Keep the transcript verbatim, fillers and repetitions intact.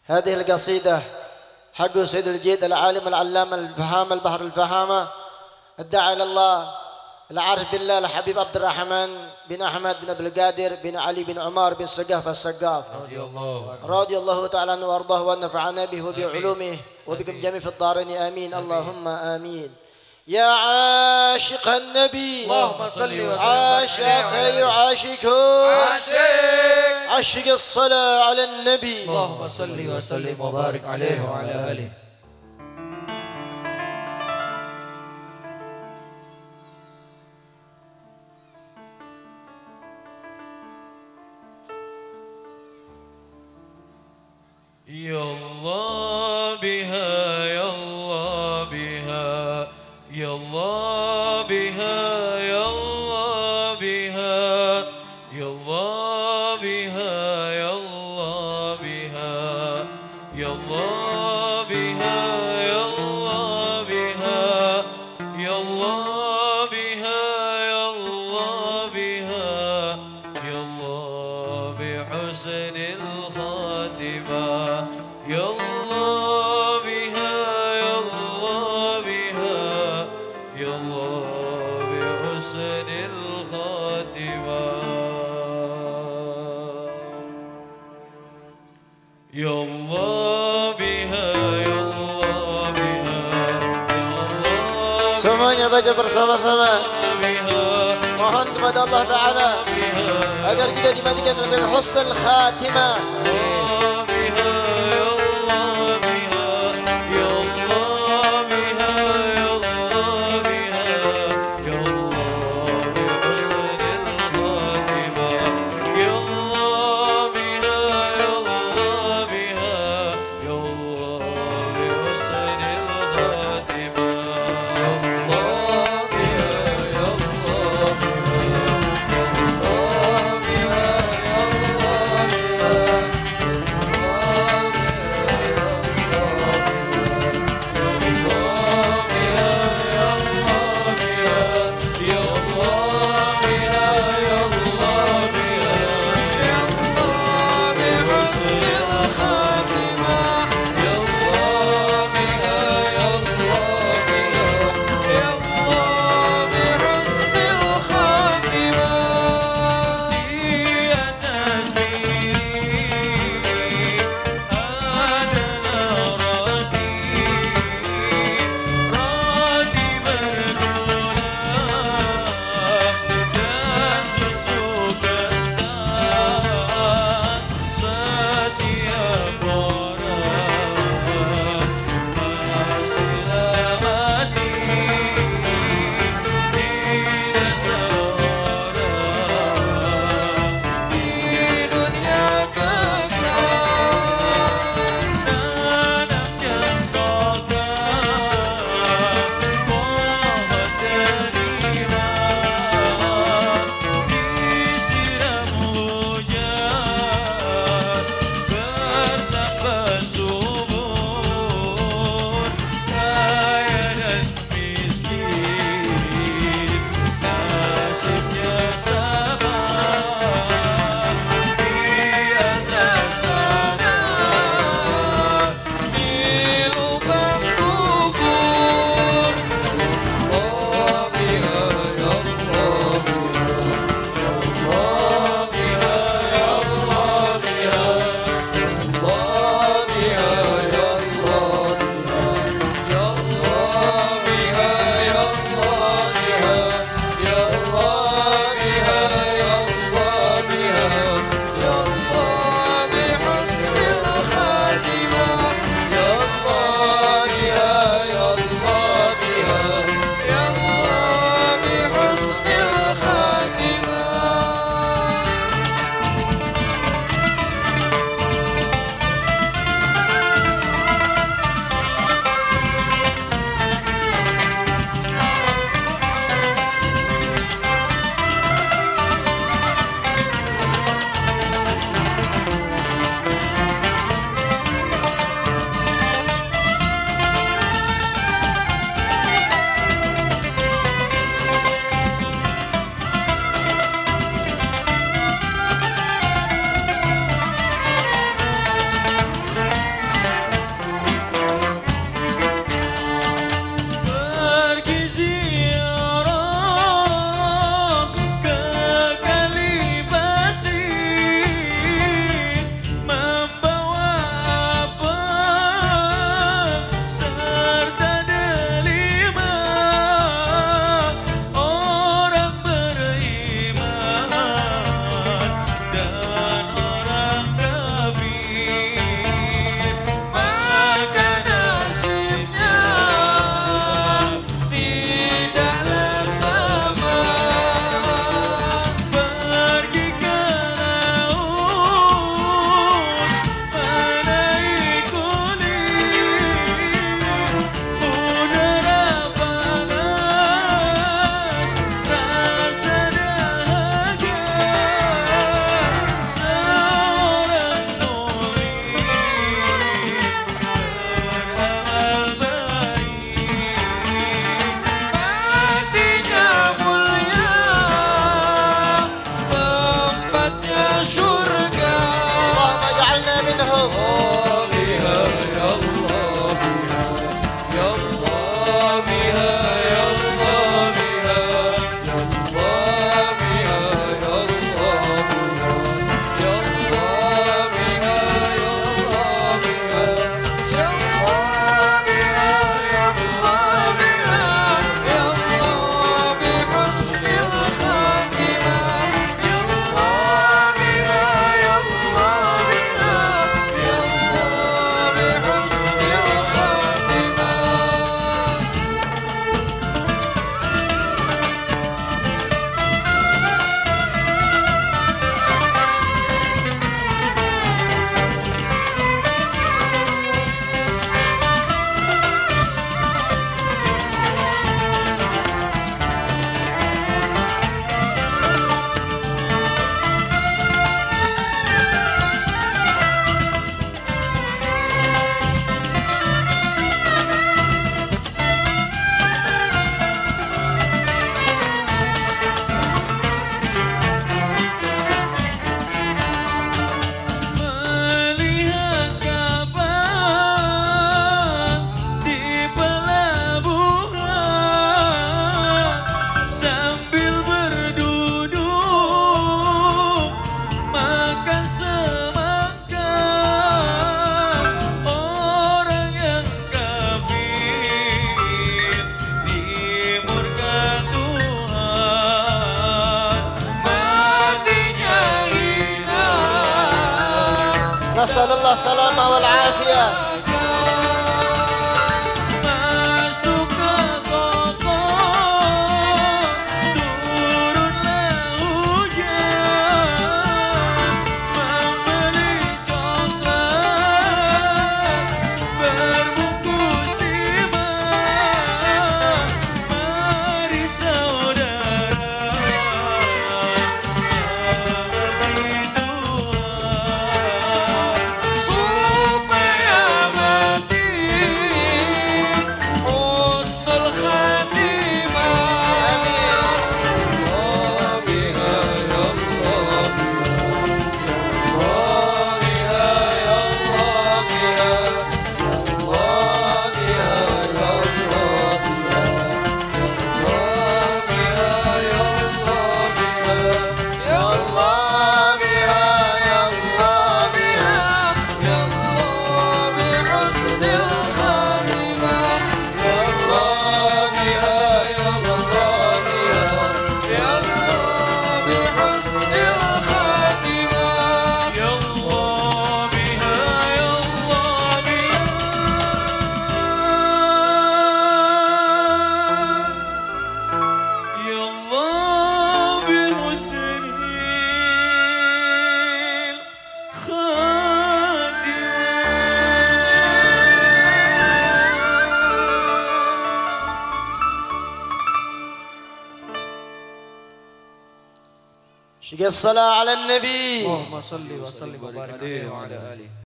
هذه القصيدة حق سيد الجيد العالم العلامة الفهامة البحر الفهامة الداعي إلى الله العارف بالله الحبيب عبد الرحمن بن أحمد بن عبد القادر بن علي بن عمر بن سقاف السقاف رضي الله رضي الله تعالى عنه وأرضاه ونفعنا به وبعلومه وبكم جميع في الدارين آمين اللهم آمين. يا عاشق النبي اللهم صل وسلم عاشق يعاشقه عاشق عشق الصلاة على النبي اللهم صل وسلم وبارك عليه وعلى آله. يا الله بها يا الله بها يا الله بها يا الله بها يا الله بها يا الله بها يا الله بها يا الله بها يا الله بها يا الله بها يا الله بحسن الخاتمة يا الله بها يا الله بها يا الله بحسن الخاتمة يا الله بها يا الله بها يا الله semuanya baca bersama-sama بها mohon kepada Allah Ta'ala agar kita dimatikan dengan husnul khatimah. Allah salamah wal afiyah. الصلاة على النبي. اللهم صل وسلم وبارك عليه وعلى آله.